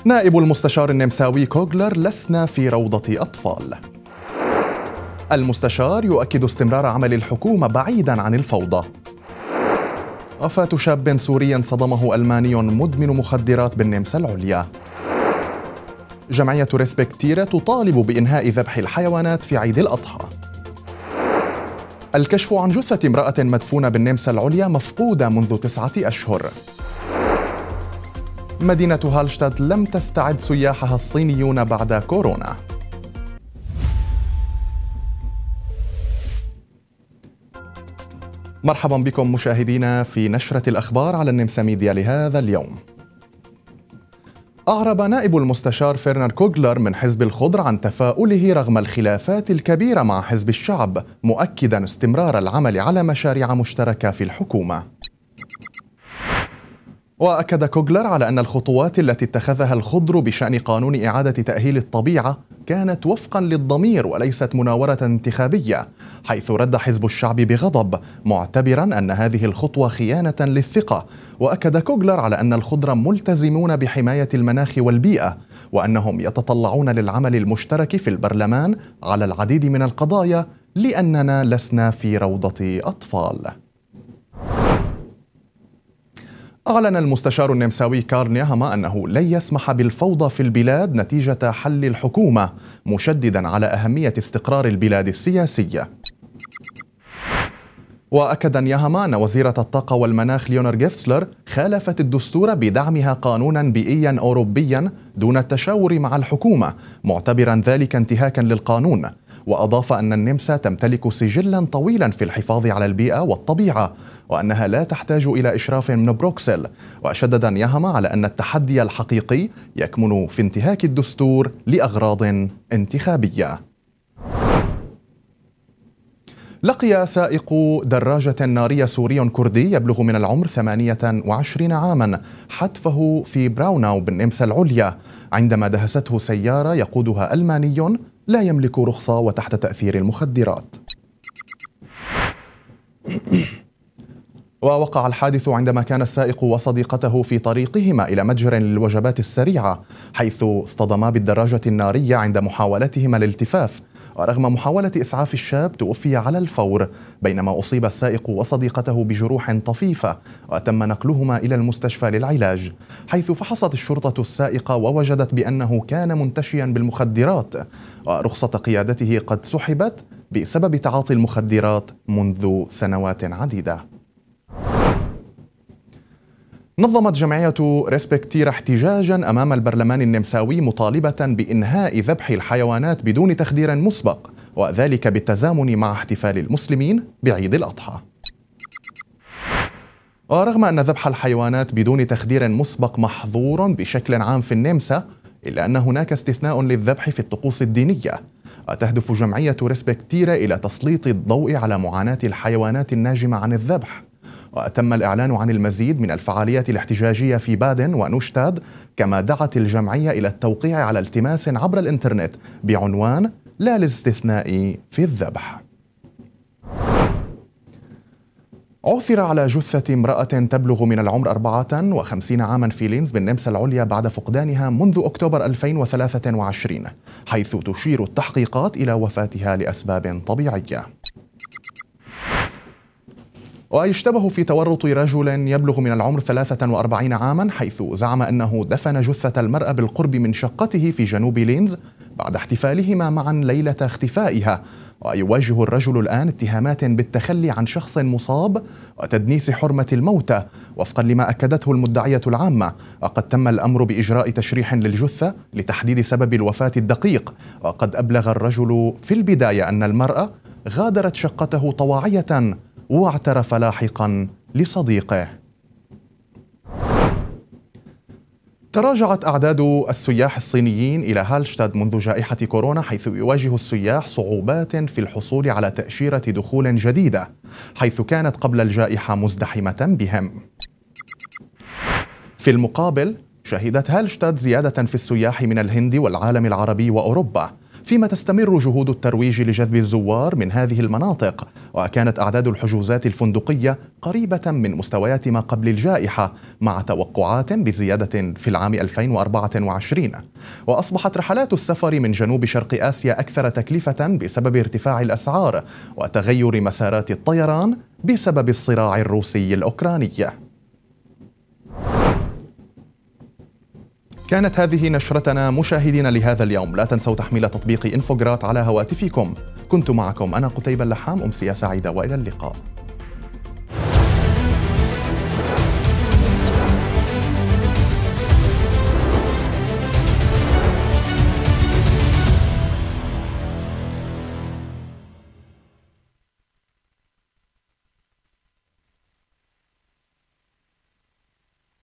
نائب المستشار النمساوي كوغلر: لسنا في روضة أطفال. المستشار يؤكد استمرار عمل الحكومة بعيداً عن الفوضى. وفاة شاب سوري صدمه ألماني مدمن مخدرات بالنمسا العليا. جمعية ريسبكتيرا تطالب بإنهاء ذبح الحيوانات في عيد الأضحى. الكشف عن جثة امرأة مدفونة بالنمسا العليا مفقودة منذ 9 أشهر. مدينة هالشتاد لم تستعد سياحها الصينيون بعد كورونا. مرحبا بكم مشاهدينا في نشرة الأخبار على النمسا ميديا لهذا اليوم. أعرب نائب المستشار فيرنر كوغلر من حزب الخضر عن تفاؤله رغم الخلافات الكبيرة مع حزب الشعب، مؤكدا استمرار العمل على مشاريع مشتركة في الحكومة. وأكد كوغلر على أن الخطوات التي اتخذها الخضر بشأن قانون إعادة تأهيل الطبيعة كانت وفقا للضمير وليست مناورة انتخابية، حيث رد حزب الشعب بغضب معتبرا أن هذه الخطوة خيانة للثقة. وأكد كوغلر على أن الخضر ملتزمون بحماية المناخ والبيئة، وأنهم يتطلعون للعمل المشترك في البرلمان على العديد من القضايا لأننا لسنا في روضة أطفال. أعلن المستشار النمساوي كارل نيهاما أنه لن يسمح بالفوضى في البلاد نتيجة حل الحكومة، مشددا على أهمية استقرار البلاد السياسية. وأكد نيهاما أن وزيرة الطاقة والمناخ ليونر جيفسلر خالفت الدستور بدعمها قانونا بيئيا أوروبيا دون التشاور مع الحكومة، معتبرا ذلك انتهاكا للقانون. وأضاف أن النمسا تمتلك سجلا طويلا في الحفاظ على البيئة والطبيعة، وأنها لا تحتاج إلى إشراف من بروكسل. وشدد نيهاما على أن التحدي الحقيقي يكمن في انتهاك الدستور لأغراض انتخابية. لقي سائق دراجة نارية سوري كردي يبلغ من العمر 28 عاما حتفه في براوناو بالنمسا العليا عندما دهسته سيارة يقودها ألماني لا يملك رخصة وتحت تأثير المخدرات. ووقع الحادث عندما كان السائق وصديقته في طريقهما إلى متجر للوجبات السريعة، حيث اصطدما بالدراجة النارية عند محاولتهما الالتفاف. ورغم محاولة إسعاف الشاب توفي على الفور، بينما أصيب السائق وصديقته بجروح طفيفة وتم نقلهما إلى المستشفى للعلاج، حيث فحصت الشرطة السائق ووجدت بأنه كان منتشيا بالمخدرات، ورخصة قيادته قد سحبت بسبب تعاطي المخدرات منذ سنوات عديدة. نظمت جمعية ريسبكتيرا احتجاجا أمام البرلمان النمساوي مطالبة بإنهاء ذبح الحيوانات بدون تخدير مسبق، وذلك بالتزامن مع احتفال المسلمين بعيد الأضحى. ورغم أن ذبح الحيوانات بدون تخدير مسبق محظور بشكل عام في النمسا، إلا أن هناك استثناء للذبح في الطقوس الدينية. وتهدف جمعية ريسبكتيرا إلى تسليط الضوء على معاناة الحيوانات الناجمة عن الذبح. وتم الإعلان عن المزيد من الفعاليات الاحتجاجية في بادن ونوشتاد، كما دعت الجمعية إلى التوقيع على التماس عبر الإنترنت بعنوان لا للاستثناء في الذبح. عثر على جثة امرأة تبلغ من العمر 54 عاما في لينز بالنمسا العليا بعد فقدانها منذ أكتوبر 2023، حيث تشير التحقيقات إلى وفاتها لأسباب طبيعية. ويشتبه في تورط رجل يبلغ من العمر 43 عاما، حيث زعم أنه دفن جثة المرأة بالقرب من شقته في جنوب لينز بعد احتفالهما معا ليلة اختفائها. ويواجه الرجل الآن اتهامات بالتخلي عن شخص مصاب وتدنيس حرمة الموتى وفقا لما أكدته المدعية العامة. وقد تم الأمر بإجراء تشريح للجثة لتحديد سبب الوفاة الدقيق. وقد أبلغ الرجل في البداية أن المرأة غادرت شقته طواعية، واعترف لاحقا لصديقه. تراجعت أعداد السياح الصينيين إلى هالشتاد منذ جائحة كورونا، حيث يواجه السياح صعوبات في الحصول على تأشيرة دخول جديدة، حيث كانت قبل الجائحة مزدحمة بهم. في المقابل شهدت هالشتاد زيادة في السياح من الهند والعالم العربي وأوروبا، فيما تستمر جهود الترويج لجذب الزوار من هذه المناطق، وكانت أعداد الحجوزات الفندقية قريبة من مستويات ما قبل الجائحة مع توقعات بزيادة في العام 2024. وأصبحت رحلات السفر من جنوب شرق آسيا أكثر تكلفة بسبب ارتفاع الأسعار وتغير مسارات الطيران بسبب الصراع الروسي الأوكراني. كانت هذه نشرتنا مشاهدينا لهذا اليوم. لا تنسوا تحميل تطبيق إنفوغرات على هواتفكم. كنت معكم أنا قتيبة اللحام. أمسية سعيدة وإلى اللقاء.